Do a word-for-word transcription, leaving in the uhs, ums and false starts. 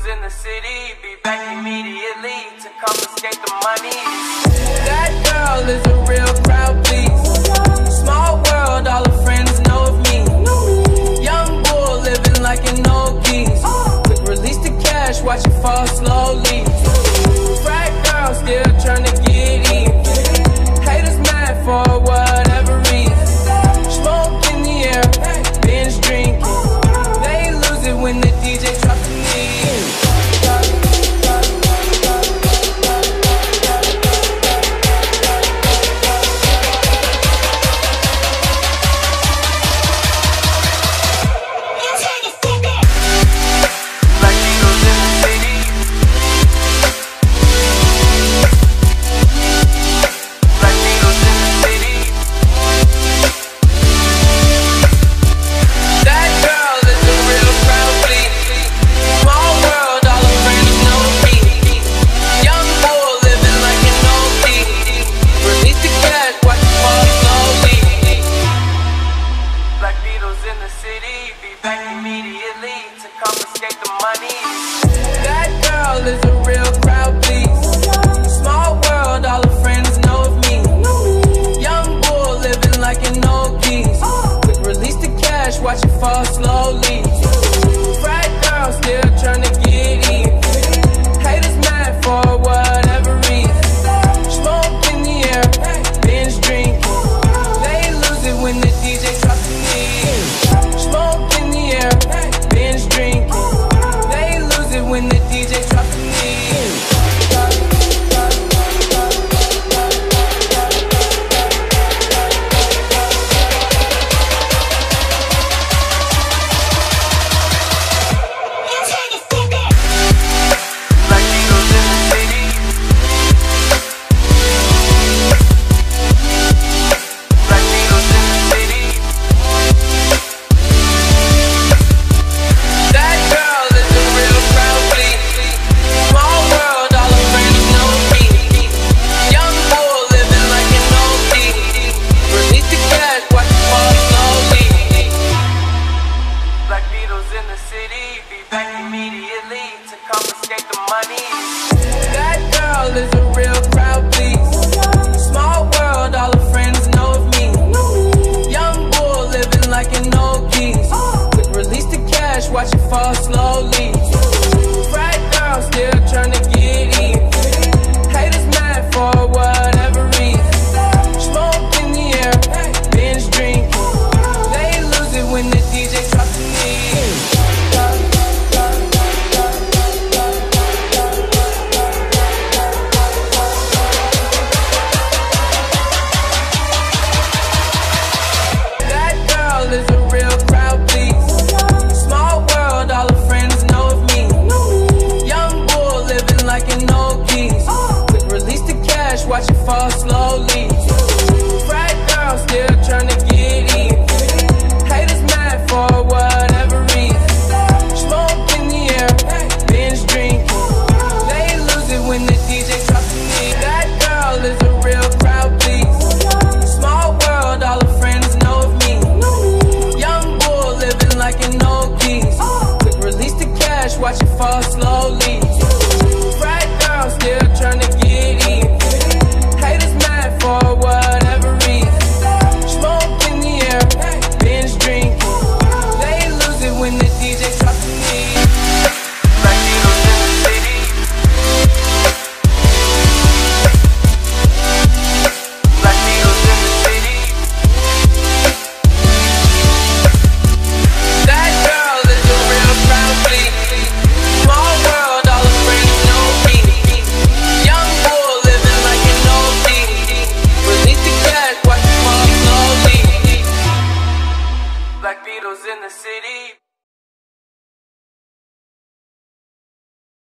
in the city, be back immediately to confiscate the money. That girl is a real crowd, please. Small world, all her friends know of me. Young bull living like an old geese. Quick release the cash, watch it fall slowly. Frat girl still trying to get in. Haters mad for whatever reason. Smoke in the air, binge drinking. They lose it when the D J drops the knee. Watch it fall slowly. Frat girl still trying to get in. Haters mad for whatever reason. Smoke in the air, binge drinking. They lose it when the D J drops the knee. Smoke in the air, binge drinking. They lose it when the D J drops the knee. Watch it fall slowly. Frat girl still trying to get in. Haters mad for whatever reason. Smoke in the air, binge drinking. They lose it when the D J drops the knee. That girl is a real crowd, please. Watch it fall slowly. Frat girl still trying to get in. Haters mad for whatever reason. Smoke in the air, binge drinking. They lose it when the D J drops the knee. That girl is a real crowd, please. Small world, all her friends know of me. Young bull living like an old geese. Quick release the cash, watch it fall slowly.